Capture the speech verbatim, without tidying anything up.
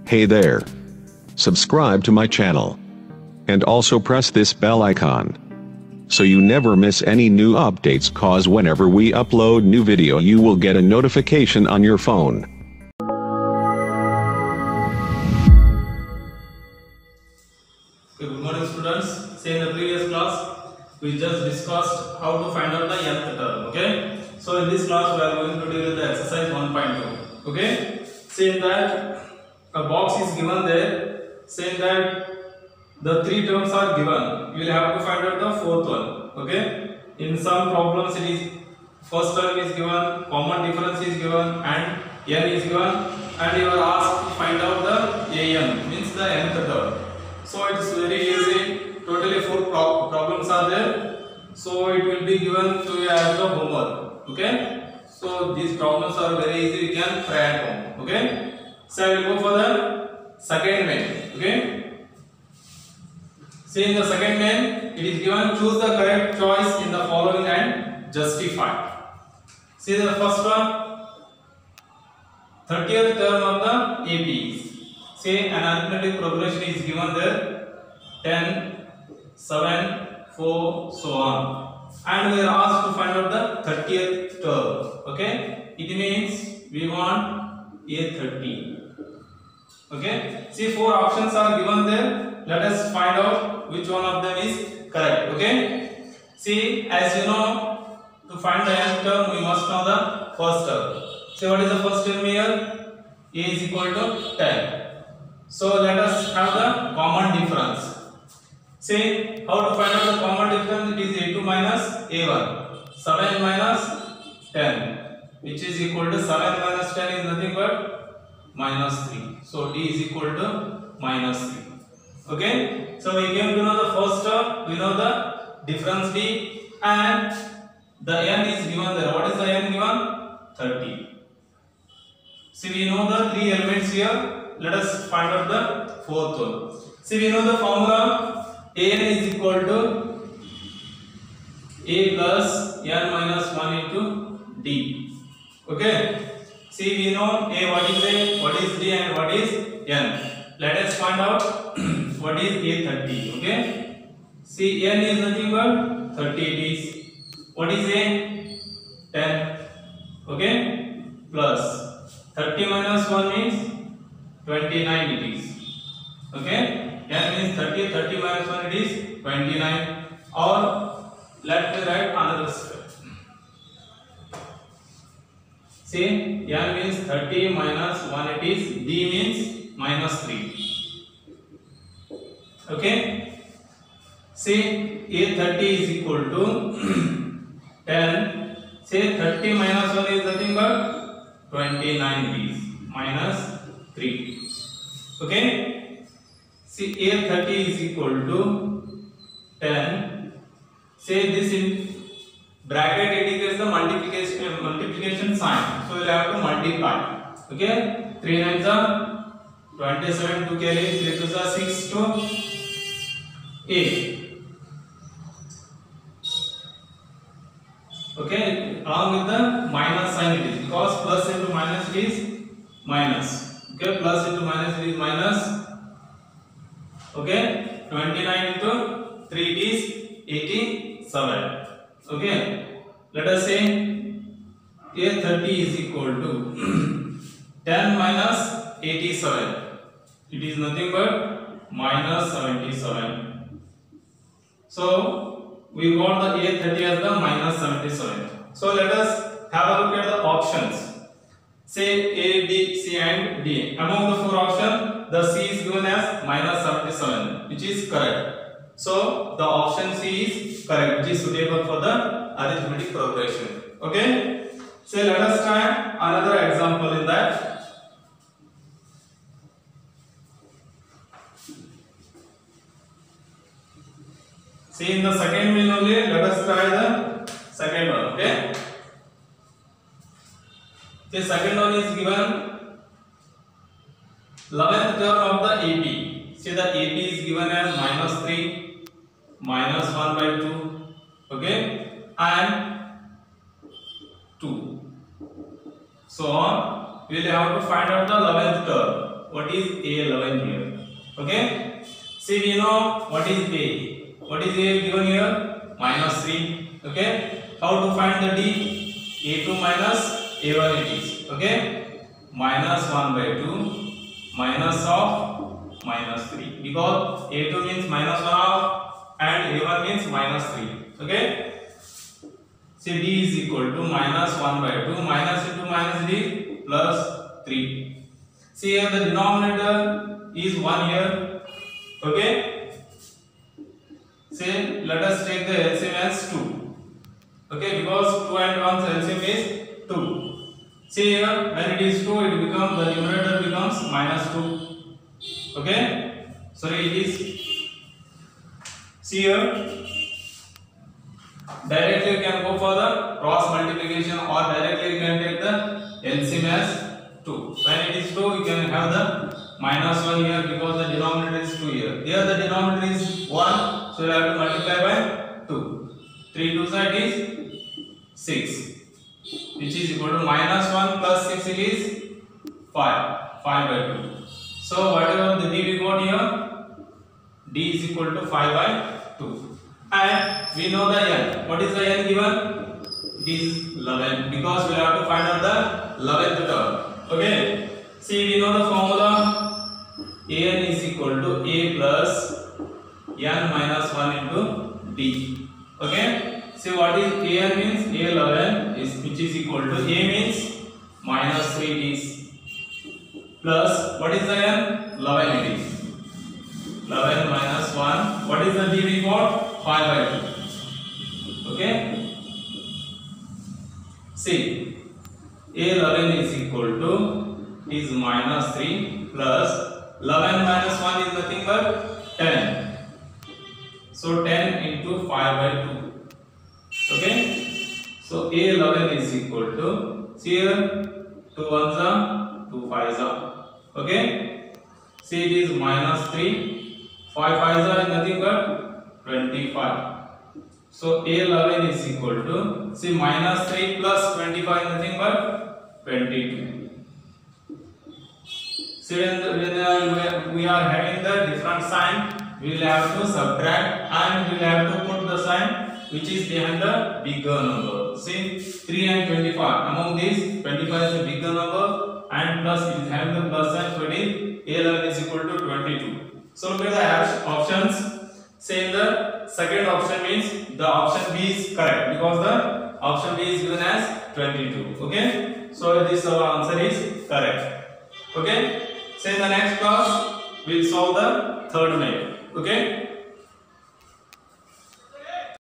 Hey there. Subscribe to my channel. And also press this bell icon, so you never miss any new updates, cause whenever we upload new video you will get a notification on your phone. Okay, good morning students. Say in the previous class we just discussed how to find out the nth term. Okay, so in this class we are going to deal with the exercise one point two. Okay, say that a box is given there, saying that the three terms are given. You will have to find out the fourth one. Okay, in some problems it is first term is given, common difference is given, and n is given, and you are asked to find out the an, means the nth term. So it is very easy. Totally four pro problems are there. So it will be given to you as the homework. Okay. So these problems are very easy. You can try at home. Okay. So I will go for the second main. Okay. See in the second main, it is given choose the correct choice in the following and justify. See the first one, thirtieth term of the A P is. Say an arithmetic progression is given there, ten, seven, four, so on, and we are asked to find out the thirtieth term. Okay, it means we want A thirty. Okay, see four options are given there. Let us find out which one of them is correct. Okay, see, as you know, to find the nth term we must know the first term. See what is the first term here? A is equal to ten. So let us have the common difference. See how to find out the common difference. It is A two minus A one. seven minus ten, which is equal to seven minus ten is nothing but minus three. So D is equal to minus three. Okay. So we came to know the first term. We know the difference D, and the n is given there. What is the n given? thirty. See, we know the three elements here. Let us find out the fourth one. See, we know the formula. An is equal to A plus n minus one into D. Okay. See, we know A what is A, what is D, and what is n. Let us find out what is A thirty. Okay. See, n is nothing but thirty it is. What is A? ten. Okay. Plus thirty minus one means twenty-nine it is. Okay. n means thirty. thirty minus one it is twenty-nine. Or let me write another step. See, n means thirty minus one it is. D means minus three. Okay. See, A thirty is equal to ten. Say thirty minus one is nothing but twenty-nine it is. Minus three. Okay. See, A thirty is equal to ten. Say this in bracket indicates the multiplication uh, multiplication sign. So we will have to multiply. Okay. three nines are twenty-seven, to carry three twos are six to eight. Okay. Along with the minus sign it is, because plus into minus it is minus. Okay, plus into minus it is minus. Okay, twenty-nine into three is eighty-seven. Okay, let us say A thirty is equal to ten minus eighty-seven. It is nothing but minus seventy-seven. So we got the A thirty as the minus seventy-seven. So let us have a look at the options. Say A, B, C and D. Among the four options, the C is given as minus seventy-seven, which is correct. So the option C is correct, which is suitable for the arithmetic progression. Okay. So let us try another example in that. See, in the second main only, let us try the second one. Okay. The second one is given eleventh term of the A P. See, the A P is given as minus three, minus one by two, okay, and two. So on, we will have to find out the eleventh term. what is A eleven here. Okay. See, we know what is A. What is A given here? Minus three. Okay. How to find the D? A two minus A one it is. Okay. Minus one by two minus of minus three, because A two means minus one half and A one means minus three. Okay. See, D is equal to minus one by two minus into minus D plus three. See, here the denominator is one here. Okay. Say, let us take the L C M as two. Okay, because two and one's L C M is two. See here, when it is two, it becomes, the numerator becomes minus two. Okay. Sorry, it is. See here, directly you can go for the cross multiplication, or directly you can take the L C M as two. When it is two, you can have the minus one here, because the denominator is two here. Here the denominator is one, so you have to multiply by two. three two side is six, which is equal to minus one plus six, it is five. five by two. So whatever the D we got here, D is equal to five by two. And we know the N. What is the N given? It is eleven, because we have to find out the eleventh term. Okay. See, we know the formula. A n is equal to A plus n minus one into D. Okay. See, what is A n means? A eleven is, which is equal to A means minus three D's plus what is the n? eleven it is. eleven minus one. What is the D we got? five by two. Okay. See, A eleven is equal to is minus three plus eleven minus one is nothing but ten. So ten into five by two. Okay. So A eleven is equal to, see here, two ones are, two fives are. Okay. See, it is minus three. five fives are nothing but twenty-five. So A eleven is equal to, see, minus three plus twenty-five nothing but twenty-two. See, when, when uh, we are having the different sign, we will have to subtract and we will have to put the sign which is behind the bigger number. See, three and twenty-five. Among these, twenty-five is a bigger number and plus it is having the plus sign, so it is A eleven is equal to twenty-two. So look at the options. Say the second option means the option B is correct, because the option B is given as twenty-two. Okay. So this our answer is correct. Okay. Say in the next class we will solve the third method. Okay.